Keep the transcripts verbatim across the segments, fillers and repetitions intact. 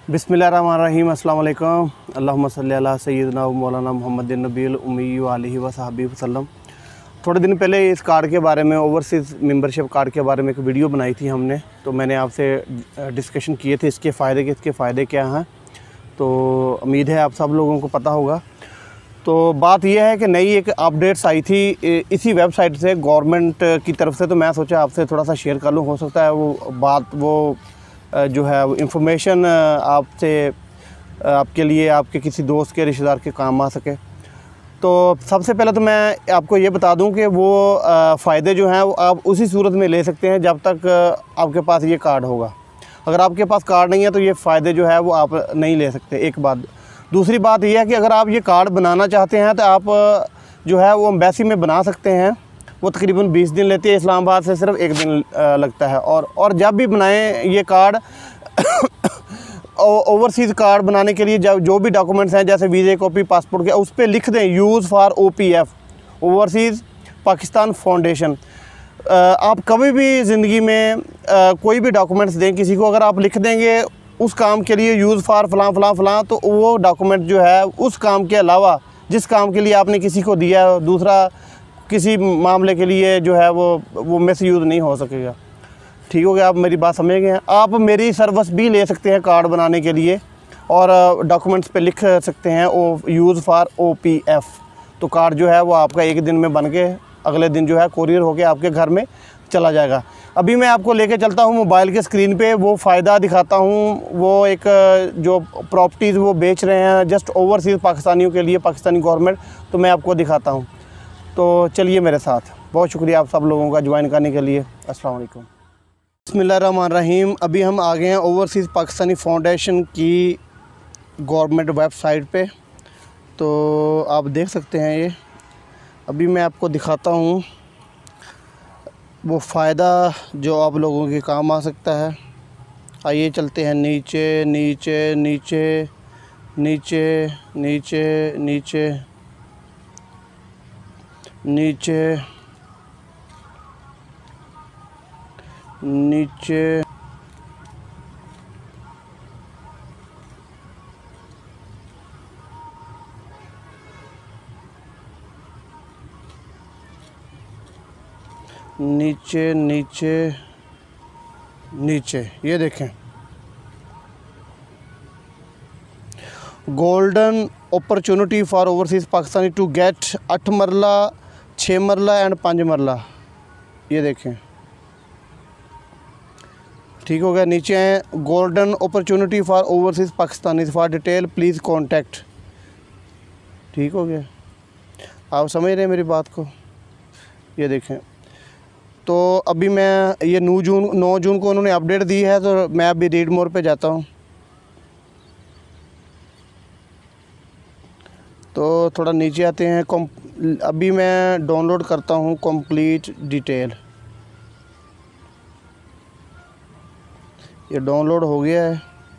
बिस्मिल्लाहिर्रहमानिर्रहीम अस्सलाम वालेकुम अल्लाहुम्मा सल्ली अला सय्यिदना व मौलाना मुहम्मदिन नबील उम्मी व आलिहि व सहबी वसल्लम। थोड़े दिन पहले इस कार्ड के बारे में, ओवरसीज़ मेंबरशिप कार्ड के बारे में एक वीडियो बनाई थी हमने, तो मैंने आपसे डिस्कशन किए थे इसके फ़ायदे के इसके फ़ायदे क्या हैं। तो उम्मीद है आप सब लोगों को पता होगा। तो बात यह है कि नई एक अपडेट्स आई थी इसी वेबसाइट से, गवर्नमेंट की तरफ से, तो मैं सोचा आपसे थोड़ा सा शेयर कर लूँ। हो सकता है वो बात वो जो है वो इंफॉर्मेशन आपसे आपके लिए, आपके किसी दोस्त के, रिश्तेदार के काम आ सके। तो सबसे पहले तो मैं आपको ये बता दूं कि वो फ़ायदे जो हैं वो आप उसी सूरत में ले सकते हैं जब तक आपके पास ये कार्ड होगा। अगर आपके पास कार्ड नहीं है तो ये फ़ायदे जो है वो आप नहीं ले सकते, एक बात। दूसरी बात यह है कि अगर आप ये कार्ड बनाना चाहते हैं तो आप जो है वो एम्बेसी में बना सकते हैं। वो तकरीबन बीस दिन लेती है, इस्लामाबाद से सिर्फ एक दिन लगता है। और और जब भी बनाएं ये कार्ड ओवरसीज़ कार्ड बनाने के लिए जब जो भी डॉक्यूमेंट्स हैं, जैसे वीज़े कॉपी, पासपोर्ट के, उस पर लिख दें use for O P F, Overseas Pakistan Foundation. आप कभी भी ज़िंदगी में आ, कोई भी डॉक्यूमेंट्स दें किसी को, अगर आप लिख देंगे उस काम के लिए यूज़ फॉर फ़लाँ फ़लाँ फ़लाँ, तो वो डॉक्यूमेंट जो है उस काम के अलावा जिस काम के लिए आपने किसी को दिया है, दूसरा किसी मामले के लिए जो है वो वो मिस यूज़ नहीं हो सकेगा। ठीक हो गया, आप मेरी बात समझ गए हैं। आप मेरी सर्विस भी ले सकते हैं कार्ड बनाने के लिए और डॉक्यूमेंट्स पे लिख सकते हैं O use for O P F. तो कार्ड जो है वो आपका एक दिन में बन के अगले दिन जो है कोरियर होके आपके घर में चला जाएगा। अभी मैं आपको लेके चलता हूँ मोबाइल के स्क्रीन पे, वो फ़ायदा दिखाता हूँ। वो एक जो प्रॉपर्टीज़ वो बेच रहे हैं जस्ट ओवरसीज़ पाकिस्तानियों के लिए, पाकिस्तानी गवर्नमेंट, तो मैं आपको दिखाता हूँ। तो चलिए मेरे साथ। बहुत शुक्रिया आप सब लोगों का ज्वाइन करने के लिए। अस्सलाम वालेकुम। बिस्मिल्लाहिर्रहमानिर्रहीम। अभी हम आ गए हैं ओवरसीज़ पाकिस्तानी फाउंडेशन की गवर्नमेंट वेबसाइट पे। तो आप देख सकते हैं ये, अभी मैं आपको दिखाता हूँ वो फ़ायदा जो आप लोगों के काम आ सकता है। आइए चलते हैं नीचे नीचे नीचे नीचे नीचे नीचे नीचे नीचे नीचे नीचे नीचे ये देखें, golden opportunity for overseas Pakistani to get अठ मरला, छः मरला एंड पाँच मरला। ये देखें, ठीक हो गया। नीचे हैं golden opportunity for overseas Pakistani, for detail please contact. ठीक हो गया, आप समझ रहे हैं मेरी बात को। ये देखें, तो अभी मैं ये नौ जून नौ जून को उन्होंने अपडेट दी है, तो मैं अभी रीड मोर पे जाता हूँ। तो थोड़ा नीचे आते हैं। कम अभी मैं डाउनलोड करता हूँ कंप्लीट डिटेल। ये डाउनलोड हो गया है।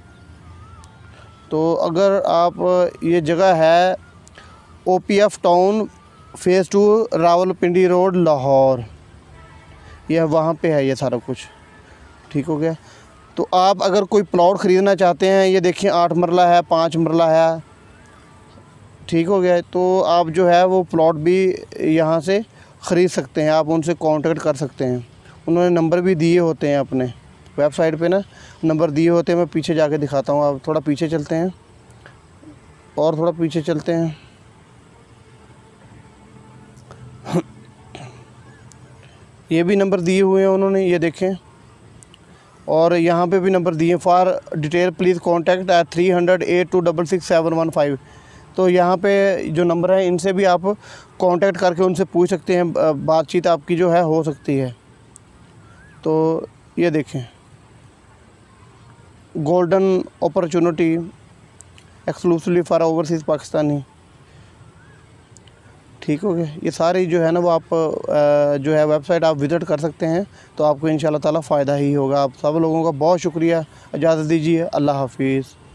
तो अगर आप, ये जगह है O P F town phase two Rawalpindi road Lahore, यह वहाँ पे है ये सारा कुछ। ठीक हो गया। तो आप अगर कोई प्लॉट ख़रीदना चाहते हैं, ये देखिए आठ मरला है, पाँच मरला है। ठीक हो गया। तो आप जो है वो प्लॉट भी यहाँ से ख़रीद सकते हैं, आप उनसे कांटेक्ट कर सकते हैं। उन्होंने नंबर भी दिए होते हैं अपने वेबसाइट पे ना, नंबर दिए होते हैं। मैं पीछे जाके दिखाता हूँ। आप थोड़ा पीछे चलते हैं और थोड़ा पीछे चलते हैं। ये भी नंबर दिए हुए हैं उन्होंने, ये देखें। और यहाँ पे भी नंबर दिए, for detail please contact eight three hundred eight two double six seven one five. तो यहाँ पे जो नंबर है इनसे भी आप कांटेक्ट करके उनसे पूछ सकते हैं, बातचीत आपकी जो है हो सकती है। तो ये देखें, golden opportunity exclusively for overseas Pakistani. ठीक हो गया। ये सारी जो है ना वो आप जो है वेबसाइट आप विज़िट कर सकते हैं, तो आपको इंशाल्लाह ताला फ़ायदा ही होगा। आप सब लोगों का बहुत शुक्रिया। इजाज़त दीजिए। अल्लाह हाफिज़।